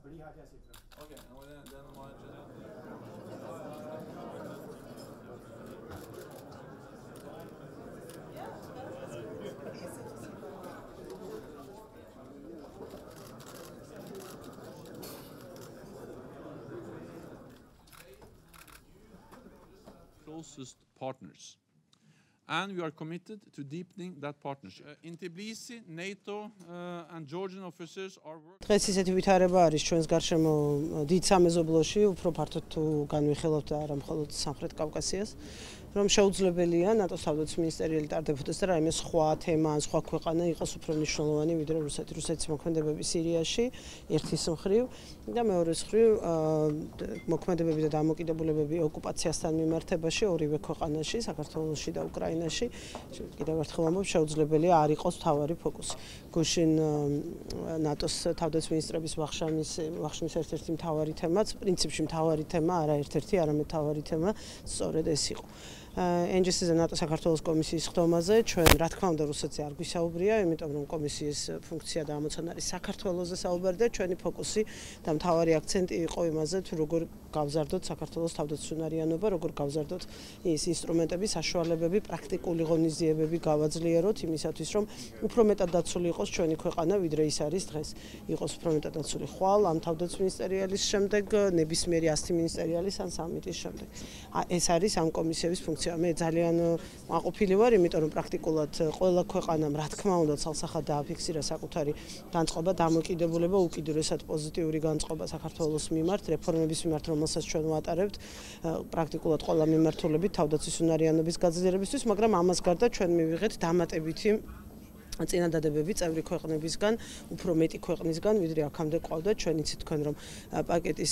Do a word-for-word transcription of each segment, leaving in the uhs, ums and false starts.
Okay, and then, then what? Closest partners. And we are committed to deepening that partnership. Uh, in Tbilisi, NATO uh, and Georgian officers are working. დღეს ისეთი ვითარება არის ჩვენს გარშემო დიდ სამეზობლოში, უფრო ფართოდ თუ განვიხილავთ არა მხოლოდ სამხრეთ კავკასიას, რომ შეუძლებელია ნატოს თავდაცვის მინისტერიალი ტარდებოდეს და რაიმე სხვა თემა ან სხვა ქვეყანა იყოს უფრო მნიშვნელოვანი ვიდრე რუსეთი. რუსეთის მოქმედებები სირიაში ერთის მხრივ და მეორეს მხრივ მოქმედებები და დამოკიდებულებები ოკუპაციასთან მიმართებაში ორივე ქვეყანაში, საქართველოში და უკრაინაში. კიდევ ერთხელ ვამბობ, შეუძლებელია არ იყოს მთავარი ფოკუსი. გუშინ ნატოს თავდაცვის მინისტრების ვახშამის ვახშმის ერთ-ერთი მთავარი თემაც, პრინციპში მთავარი თემა, არა ერთ-ერთი, არამედ მთავარი თემა სწორედ ეს იყო. ენჯესის და ნატო საქართველოს კომისიის ხდომაზე ჩვენ რა თქმა უნდა რუსეთზე არ გვისაუბრია, იმიტომ რომ კომისიის ფუნქცია და ამოცანა არის საქართველოზე საუბარი და ჩვენი ფოკუსი და მთავარი აქცენტი იყო იმაზე, თუ როგორ გავზარდოთ საქართველოს თავდაცვის უნარიანობა, როგორ გავზარდოთ ის ინსტრუმენტები, საშუალებები, პრაქტიკული ღონისძიებები გავაძლიეროთ იმისათვის, რომ უფრო მეტად დაცული იყოს ჩვენი ქვეყანა, ვიდრე ის არის დღეს. იყოს უფრო მეტად დაცული ხვალ ამ თავდაცვის მინისტერიალის შემდეგ, ნებისმიერი ასეთი მინისტერიალის ან სამიტის შემდეგ. ეს არის ამ კომისიების ფუნქცია. მე ძალიან მაყოფილი ვარ, იმიტომ რომ პრაქტიკულად ყველა ქვეყანამ რა თქმა უნდა ცალსახად დააფიქსირა საკუთარი განწყობა, დამოკიდებულება, უკიდურესად პოზიტიური განწყობა საქართველოს მიმართ, რეფორმების მიმართ, რომელსაც ჩვენ ვატარებთ, პრაქტიკულად ყველა მიმართულებით თავდაცვის უნარიანობის გაძლიერებისთვის, მაგრამ ამას გარდა ჩვენ მივიღეთ დამატებითი წინადადებები წევრი ქვეყნებისგან, უფრო მეტი ქვეყნისგან, ვიდრე აქამდე ყავდა. ჩვენ იცით თქვენ რომ პაკეტის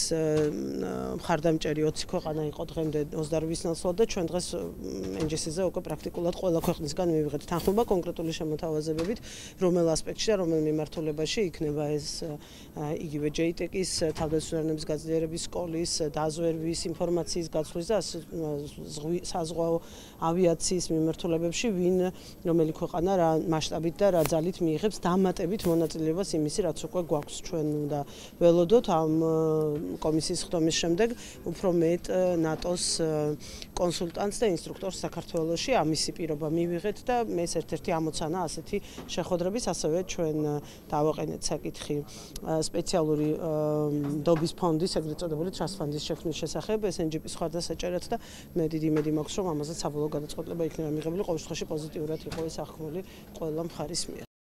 მხარდამჭერი ოცი ქვეყანა იყო დღემდე ოცდაორი ნაცვლად და ჩვენ დღეს ენჯესზე უკვე პრაქტიკულად ყველა ქვეყნისგან მივიღეთ თანხმობა კონკრეტული შემოთავაზებებით, რომელ ასპექტში და რომელ მიმართულებაში იქნება ეს იგივე ჯეიტეკის, თავდაცვის უნარიანობის გაძლიერების სკოლის, დაზვერვის, ინფორმაციის გაცვლის და საზღვაო ავიაციის მიმართულებებში, ვინ რომელი ქვეყანა რა მასშტაბით და რა ძალით მიიღებს დამატებით მონაწილეობას იმისი, რაც უკვე გვაქვს. ჩვენ უნდა ველოდოთ ამ კომისიის ხდომის შემდეგ უფრო მეტ ნატოს კონსულტანტს და ინსტრუქტორს საქართველოში ამისი პირობა მივიღეთ და მე ერთ-ერთი ამოცანა ასეთი შეხვედრების, ასევე ჩვენ დავაყენეთ საკითხი სპეციალური დობის ფონდის, ეგრეთ წოდებული Trust Fund-ის შექმნის შესახებ, ეს εν ჯი პი-ის ხარდასაჭერად და მე დიდი იმედი მაქვს, რომ ამაზე საბოლოო გადაწყვეტილება იქნება მიღებული, ყოველ შემთხვევაში პოზიტიურად იყო ეს აღქმული ყველა მხარის მიერ.